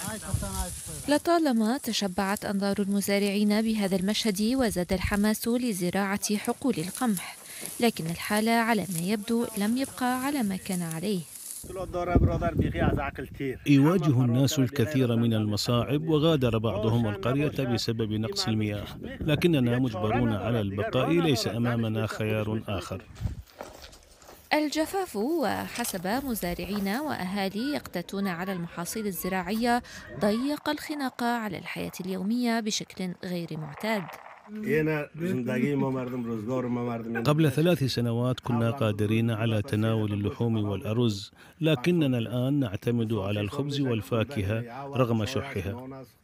لطالما تشبعت أنظار المزارعين بهذا المشهد وزاد الحماس لزراعة حقول القمح، لكن الحالة على ما يبدو لم يبقى على ما كان عليه. يواجه الناس الكثير من المصاعب وغادر بعضهم القرية بسبب نقص المياه، لكننا مجبرون على البقاء، ليس أمامنا خيار آخر. الجفاف وحسب مزارعين وأهالي يقتاتون على المحاصيل الزراعية ضيق الخناق على الحياة اليومية بشكل غير معتاد. قبل 3 سنوات كنا قادرين على تناول اللحوم والأرز، لكننا الآن نعتمد على الخبز والفاكهة رغم شحها.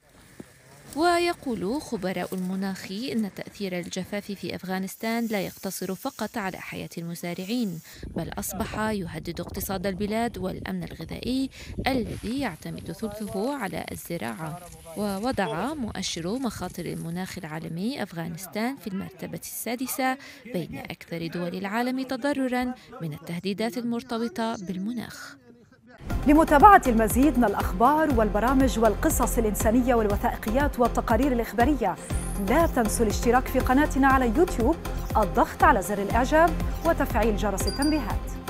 ويقول خبراء المناخ إن تأثير الجفاف في أفغانستان لا يقتصر فقط على حياة المزارعين، بل أصبح يهدد اقتصاد البلاد والأمن الغذائي الذي يعتمد ثلثه على الزراعة. ووضع مؤشر مخاطر المناخ العالمي أفغانستان في المرتبة السادسة بين أكثر دول العالم تضرراً من التهديدات المرتبطة بالمناخ. لمتابعة المزيد من الأخبار والبرامج والقصص الإنسانية والوثائقيات والتقارير الإخبارية، لا تنسوا الاشتراك في قناتنا على يوتيوب، الضغط على زر الإعجاب وتفعيل جرس التنبيهات.